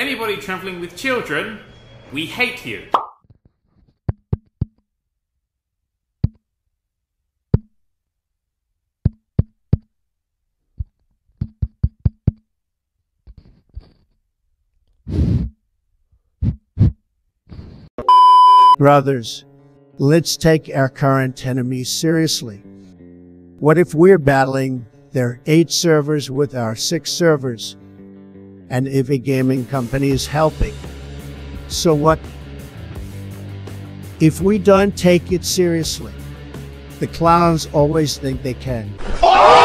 anybody travelling with children, we hate you. Brothers, let's take our current enemies seriously. What if we're battling their 8 servers with our 6 servers, and if a gaming company is helping? So what? If we don't take it seriously, the clowns always think they can.